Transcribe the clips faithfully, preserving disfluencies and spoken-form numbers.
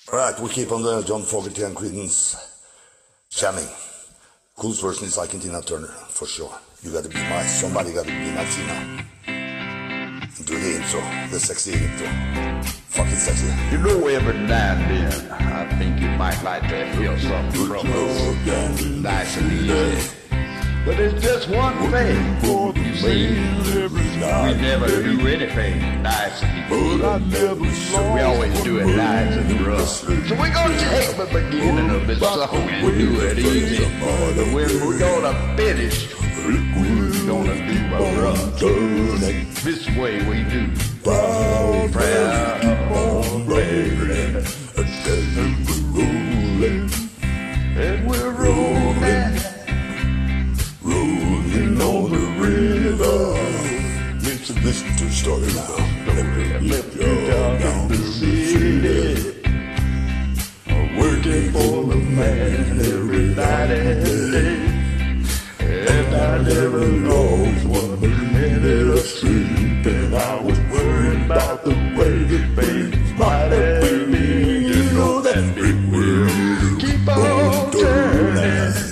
Alright, we keep on the John Fogerty and Creedence jamming. Coolest version is like in Tina Turner, for sure. You gotta be my, somebody gotta be my Tina. Do the intro, the sexy intro. Fucking sexy. You know, every now and then, I think you might like to hear something from us. Nice and easy. But there's just one thing, you see, we never do anything nice and easy. So we always do it nice and rough. So we're gonna take the beginning of this song and do it easy. But when we're gonna finish, we're gonna do it rough. This way we do. Proud, proud, baby. And we're rolling. Rolling on the river. Listen, listen to the story now. Let me down, down the city. Working for the man every night and day. And I never lost one minute of sleep. And I was worried about the way the baby might have been. You know that big wheel keep on turning.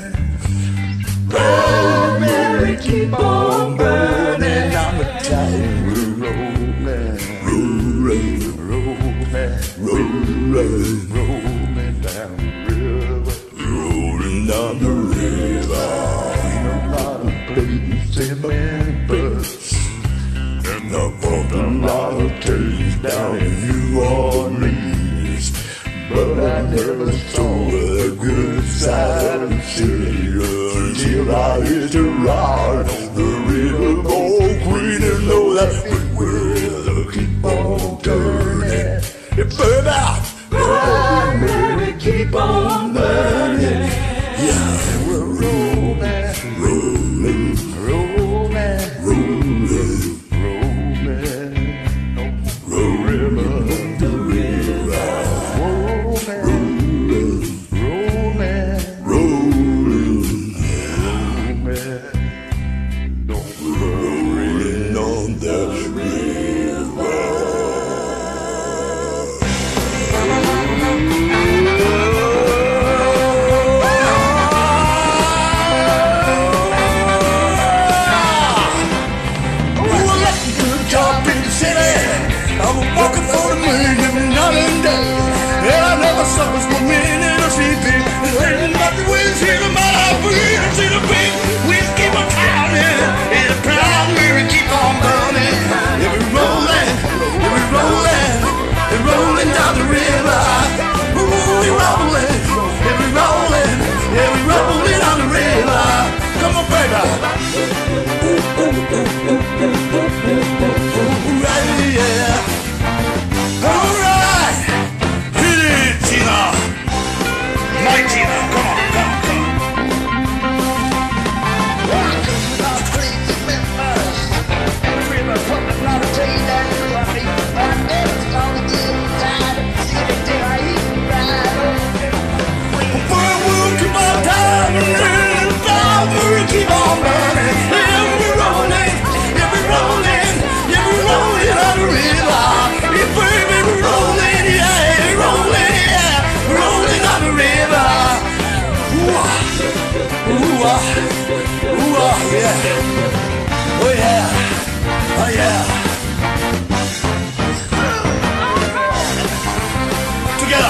Oh, Mary, keep on burning. I'm a time we're rolling, rolling, rolling, rolling, rolling down the river, rolling down the river. In a lot of places in Memphis, and I bumped a lot of taste down in New Orleans. But I never saw the good side of the city until I hit the ride on the river go green and know that big wheel keep on turning. It burn out, burn, burn, keep on burning. Yeah, we're rolling, rolling, rolling, rolling, rolling, rolling, river, the river. Suckers for me in a C P. Thinking about the ways here in my life. We're gonna see the big wheels keep on counting. And the proud Mary keep on burning. Yeah, we're rolling, yeah, we're rolling. And rolling down the river. Ooh, we're rolling, yeah, we're rolling. Yeah, we're rolling down the river. Come on, baby. Ooh, ooh, ooh, ooh, ooh, ooh, ooh, right, yeah. All right. Tina, my Tina, come on, come on, come on. Walking about streets of Memphis, and the river pumping a lot of tea down the valley. My dad's gonna get tired of sitting till I eat and ride. For a wound, keep on turning, and the power keep on burning. Yeah, we're rolling, yeah, we're rolling, yeah, we're rolling on the river. Yeah, baby, we're rolling, yeah, we're rolling. Rolling down the river. Ooh, ah, ooh, ah, ooh, ah, yeah. Oh yeah, oh yeah. Together.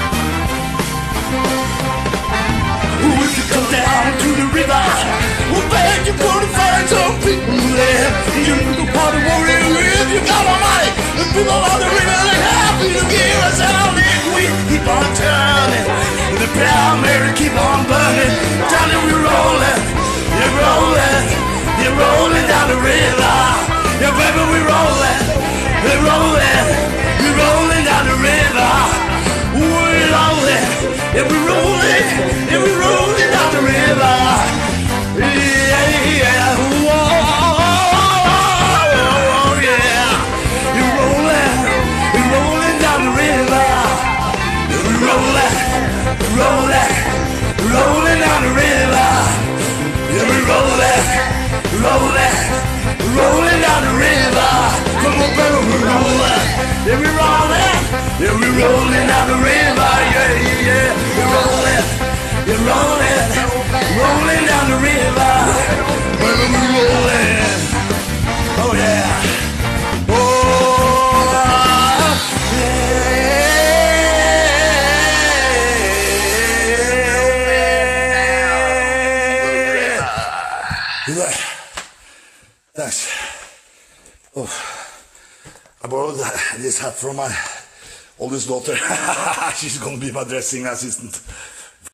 Ooh, if you come down to the river, well, bet you're gonna find some people there. You can party warrior if you got all money. The people on the river, they're happy to give us our big wheel. Keep on turning, the proud Mary keep on burning. Darling, we're rolling, you're rolling, you're rolling down the river. Yeah, baby, we're rolling, we're rolling, we're rolling down the river. We're rolling, yeah, we're rolling, yeah, we're rolling down the river. Yeah, yeah, whoa, yeah. You're rolling, you're rolling down the river. Rolling, rolling, rolling down the river. Yeah, we're rolling, rolling, rolling down the river. Come on, baby, we're rolling. Yeah, we're rolling. Yeah, we're rolling down the river. You're rolling, rolling down the river. We're rolling. Oh yeah. Thanks. Oh, I borrowed this hat from my oldest daughter. She's gonna be my dressing assistant.